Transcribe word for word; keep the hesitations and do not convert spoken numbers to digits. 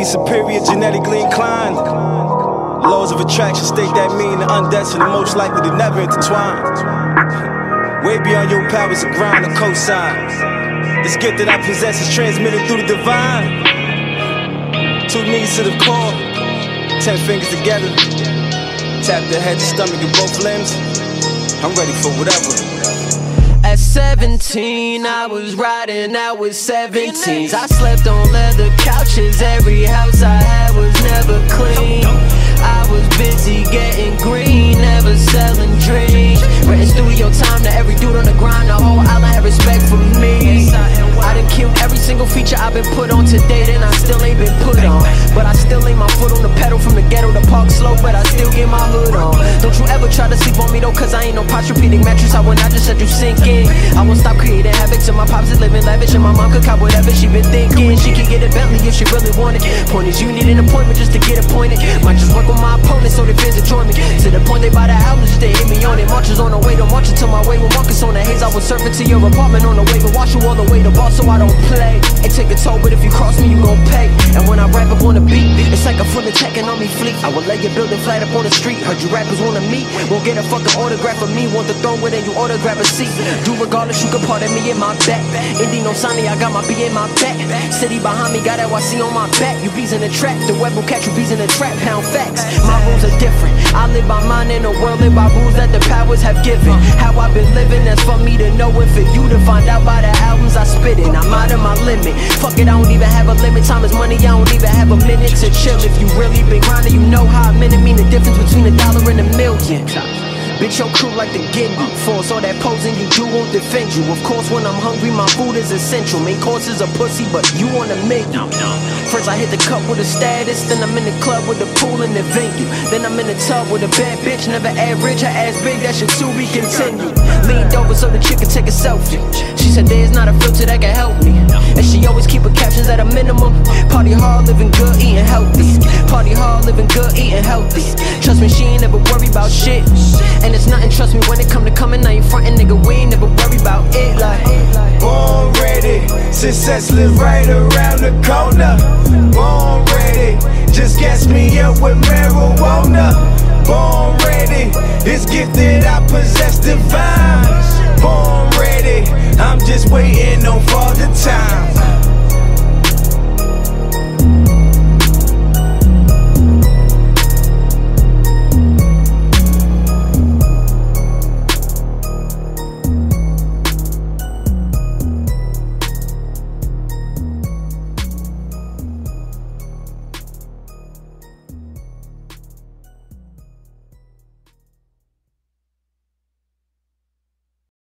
superior, genetically inclined. Laws of attraction state that mean the undestined are most likely to never intertwine. Way beyond your powers of grind or cosign. This gift that I possess is transmitted through the divine. Two knees to the core, ten fingers together. Tap the head, the stomach, and both limbs. I'm ready for whatever. At seventeen, I was riding out with seventeens. I slept on leather couches, every house I had was never clean. I was busy getting green, never selling dreams. Renting studio time to every dude on the grind. The whole island had respect for me. I done killed every single feature I've been put on to date, and I still ain't been put on. But I still lay my foot on the pedal from the ghetto to Park Slope, but I still get my hood on. Don't you ever try to sleep on me though, cause I ain't no posturepedic mattress. I will not just let you sink in. I won't stop creating havoc, and my pops is living lavish, and my mom could cop whatever she been thinking. She could get a Bentley if she really wanted. Point is, you need an appointment just to get appointed. Might just work with my opponent so the fans enjoy me. To the point they buy the album just to hit me on it. Marches on the way to march until my way with Marcus on the haze. I was surfing to your apartment on the way to wash you all the way to bar, so I don't play. Ain't take a toll, but if you cross me, you gon' pay. And when I rap up on the beat, it's like a full attacking on me fleet. I will lay your building flat up on the street. Heard you rappers wanna meet, won't get a fucking autograph from me. Want the throne with it, you autograph a seat. Do regardless, you can pardon me in my back. Indy no Sonny, I got my B in my back. City behind me, got N Y C on my back. You bees in the trap, the web will catch you bees in the trap. Pound facts, my rules are different. I live by mine in a world live by rules that the powers have given. How I've been living, that's for me to know and for you to find out by the albums I spit in. I'm out of my limit. Fuck it, I don't even have a limit. Time is money, I don't even have a minute to chill. If you really been grinding, you know how a minute mean the difference between a dollar and a million. Bitch, your crew like to get you. Force all that posing you do won't defend you. Of course, when I'm hungry, my food is essential. Main course is a pussy, but you on the menu. First I hit the cup with a status, then I'm in the club with the pool and the venue. Then I'm in the tub with a bad bitch, never average, her ass big, that shit to be continued. Leaned over so the chick could take a selfie. She said there's not a filter that can help me. And she always keep her captions at a minimum. Party hard, living good, eating healthy. Party hard, living good, eating healthy. Trust me, she ain't never worry about shit. And it's nothing, trust me, when it come to coming, now you frontin', nigga, we ain't never worry about it. Like, born ready, success live right around the corner. Born ready, just gas me up with marijuana. Born ready, this gift that I possess divine. Born ready, I'm just waiting